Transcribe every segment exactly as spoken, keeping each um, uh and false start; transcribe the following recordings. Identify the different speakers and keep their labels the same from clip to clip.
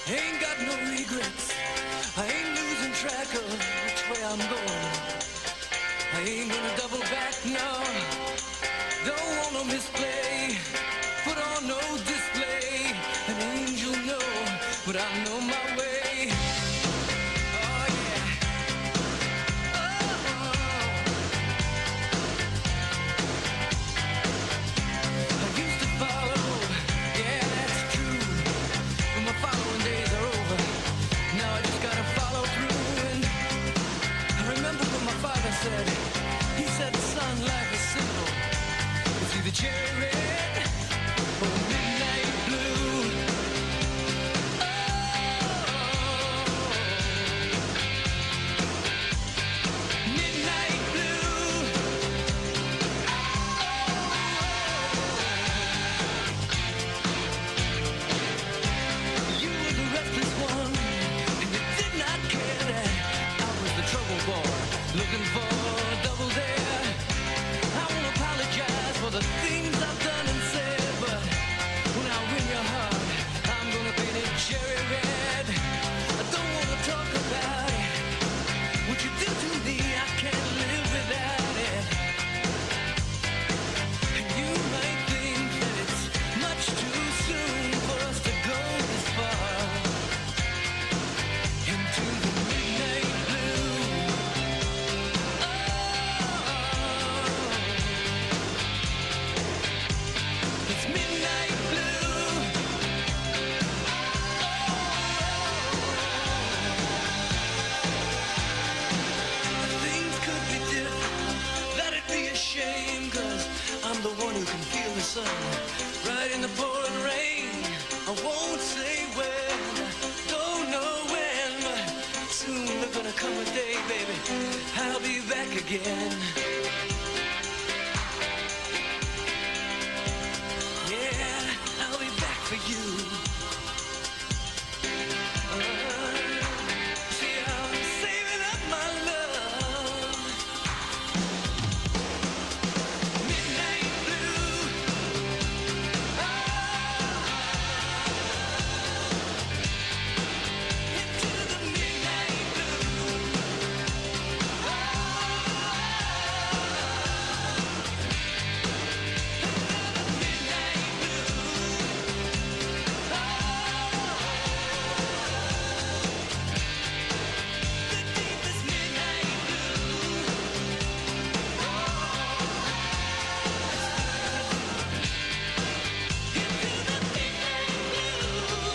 Speaker 1: Ain't got no regrets. I ain't losing track of which way I'm going. I ain't gonna double back, no. Don't wanna misplay. Put on no display. An angel, no, but I know my way. Oh yeah. Oh. I used to follow. Yeah, that's true. But my following days are over. Now I just gotta follow through. And I remember what my father said. He said, son, life is simple. It's either cherry red or midnight blue. Oh, midnight blue. You were the restless one, and you did not care that I was the trouble boy, looking for a double dare. I won't apologize for the things I've done and said, but when I win your heart, I'm gonna paint it cherry red. I don't wanna talk about it. What you do to me, I can't live without it. And you might think that it's much too soon for us to go this far into the midnight blue. Oh, it's midnight blue. Things could be different. That'd be a shame, 'cause I'm the one who can feel the sun right in the pouring rain. I won't say when, don't know when, but soon there's gonna come a day, baby, I'll be back again. Yeah, I'll be back for you. Uh, see, I'm saving up my love. Midnight blue. Ah, into the midnight blue. Ah, midnight blue. Ah, the deepest midnight blue. Into the midnight blue.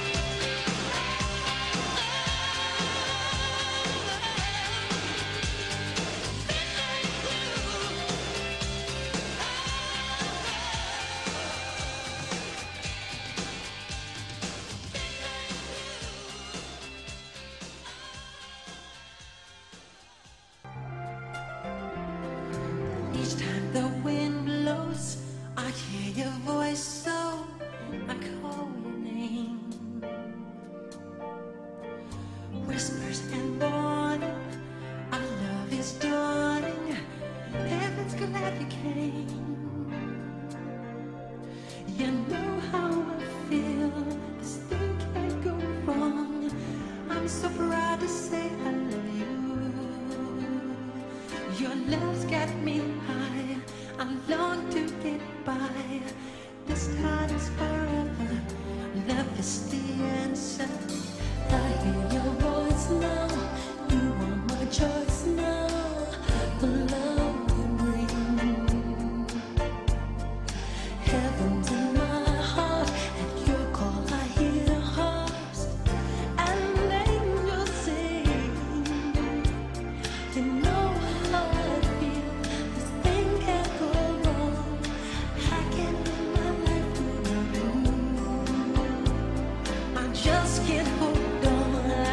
Speaker 2: Each time the wind blows, I hear your voice, so I call your name. Whispers and warning, our love is dawning. Heaven's glad you came. You know how I feel. This thing can't go wrong. I'm so proud to say I love you. Your love's got me high. I long to get by. This time is forever. Love is the answer. I hear your voice now. You are my choice now. The love you bring. Heaven's in my heart. At your call I hear harps and angels sing. You know how I feel. This thing can't go wrong. I can't live my life without you. I just can't hold on.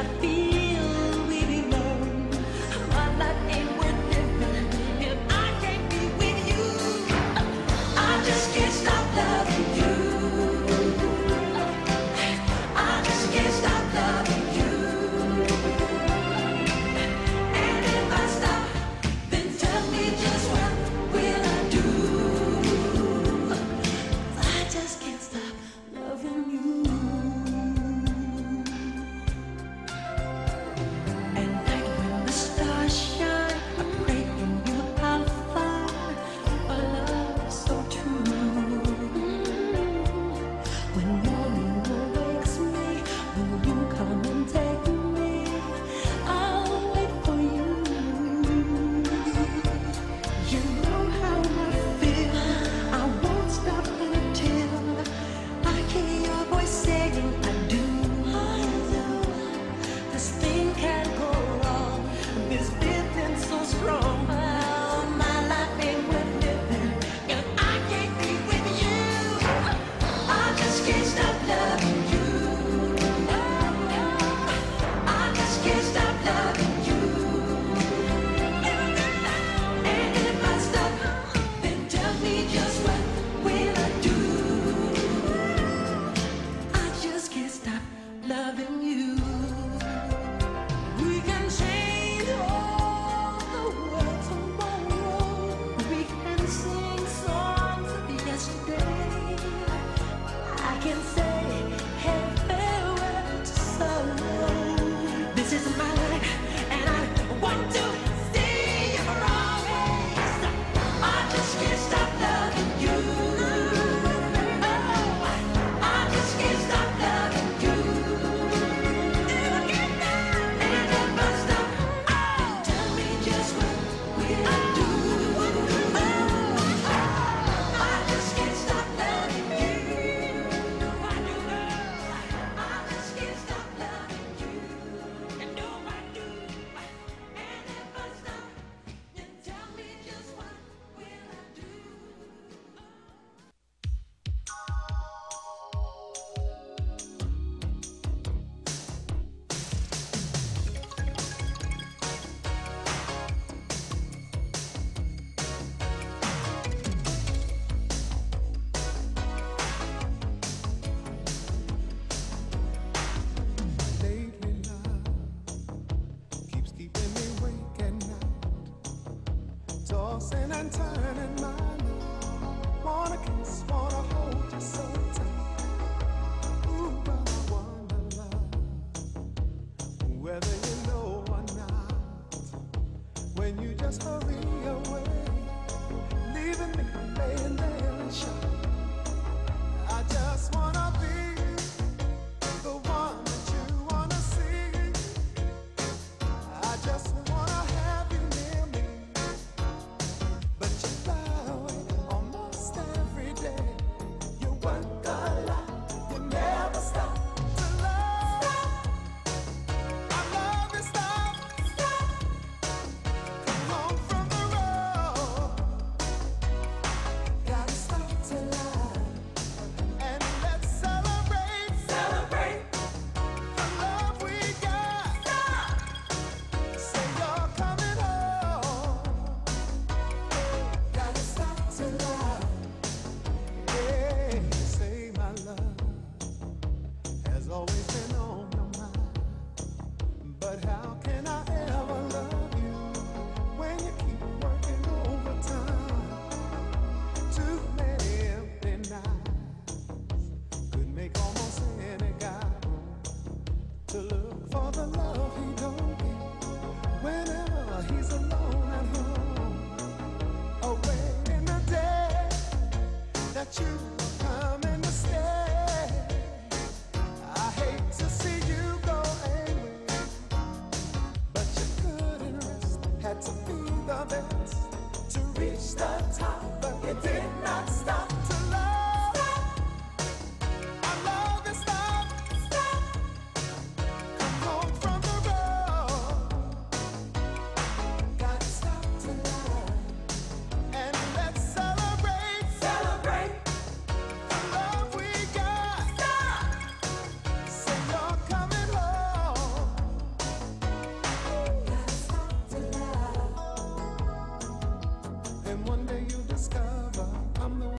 Speaker 3: tossing and turning my